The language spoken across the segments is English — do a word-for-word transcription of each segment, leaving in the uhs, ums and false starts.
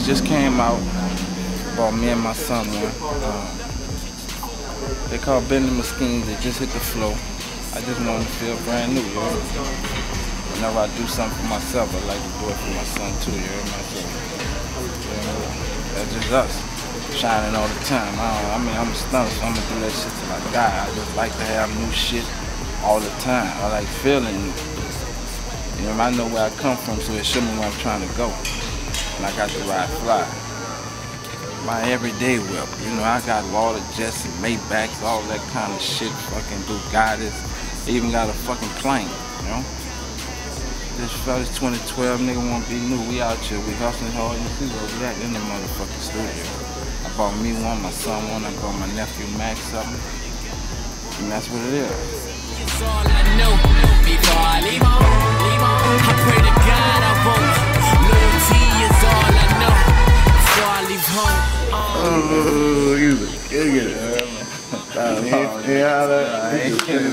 just came out. Bought me and my son one. Um, they call Bentley Machines. They just hit the floor. I just want to feel brand new, you know? Whenever I do something for myself, I like to do it for my son too, you know? Myself. You know, that's just us, shining all the time. I, don't, I mean, I'm a stunner, so I'm gonna do that shit till I die. I just like to have new shit all the time. I like feeling new. You know, I know where I come from, so it show me where I'm trying to go. And I got to ride fly. My everyday whip, you know, I got all the jets and Maybachs, all that kind of shit, fucking Bugattis. Even got a fucking plane, you know? This fella's twenty twelve, nigga wanna be new. We out here, we hustling hard. You see where we at in the motherfucking studio. I bought me one, my son one, I bought my nephew Max something. And that's what it is. It's all I know before I leave home. I pray to God I won't. Loyalty is all I know before I leave home. Oh, you get it. Uh, he, he out there.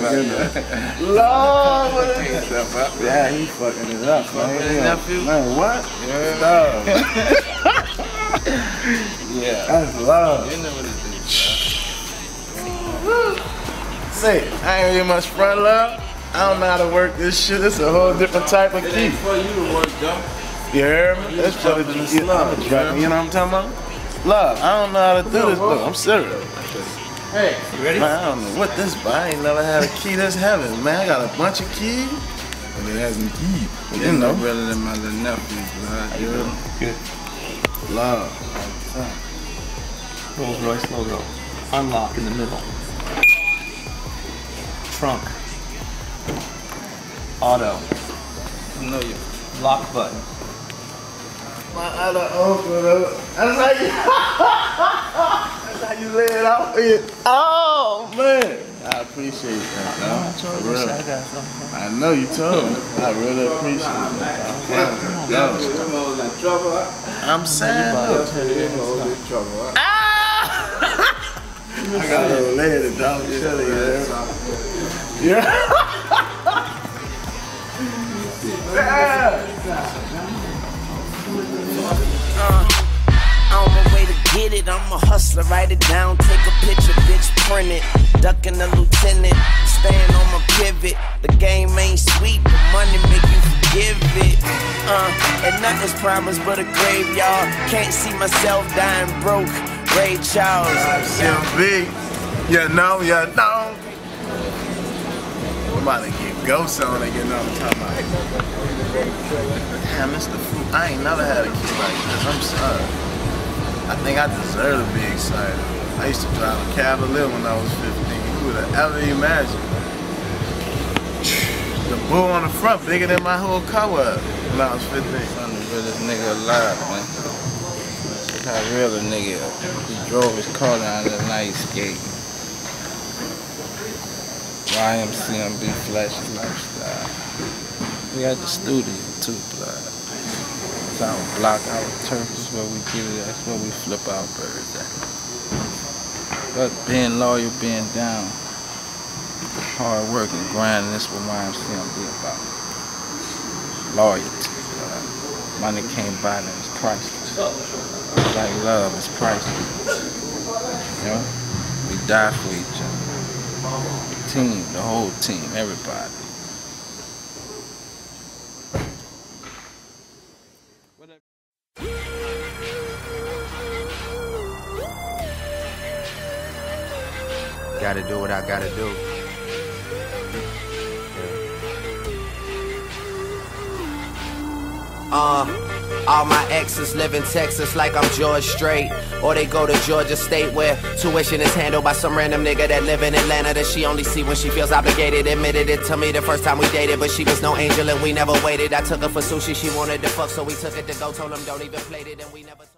Lord, what is it? Yeah, he fucking it up, man. His nephew? Man, what? Yeah. Dog. Yeah. That's love. You know what it is, Say, I ain't really much front love. I don't know how to work this shit. It's a whole different type of key. It ain't for you to work, though. You hear me? That's for the you know what I'm talking about? Love, I don't know how to do this, but I'm serious. Hey, you ready? Man, I don't know what this, but I ain't never had a key that's heavy. Man, I got a bunch of keys, and it has me key. You know, better than my little nephew, blood. You know? Good. Love. Rolls Royce logo. Unlock in the middle. Trunk. Auto. I know you. Lock button. My other uncle, that's how you, that's how you lay it out for you. Oh, man. I appreciate that, man. I told you I got something. I know you told me. I really appreciate it. I'm sad. I got a little lady, dog. Yeah. Yeah. Uh, on my way to get it, I'm a hustler, write it down, take a picture, bitch, print it, ducking the lieutenant, staying on my pivot, the game ain't sweet, but money make you forgive it, uh, and nothing's promised but a graveyard, can't see myself dying broke, Ray Charles. M B, you know, you know. I'm about to get ghosts on it, you know what I'm talking about. Damn, Mister Fruit, I ain't never had a kid like this. I'm sorry. I think I deserve to be excited. I used to drive a Cavalier when I was fifteen. Who would have ever imagined? The bull on the front bigger than my whole car was when I was fifteen. Son, the realest nigga alive, man. Look how real a nigga is. He drove his car down the night skating. Y M C M B Flash Lifestyle. We at the studio too, blood. It's our block, our turf is where we get it. That's where we flip our birds at. But being loyal, being down, hard work and grinding, that's what Y M C M B about. Loyalty. Blood. Money can't buy that, it's priceless. It's like love, it's priceless. You know? We die for each other. The team, the whole team, everybody. Gotta do what I gotta do. Uh, all my exes live in Texas like I'm George Strait. Or they go to Georgia State where tuition is handled by some random nigga that live in Atlanta that she only see when she feels obligated. Admitted it to me the first time we dated, but she was no angel and we never waited. I took her for sushi, she wanted to fuck, so we took it to go. Told him don't even play it and we never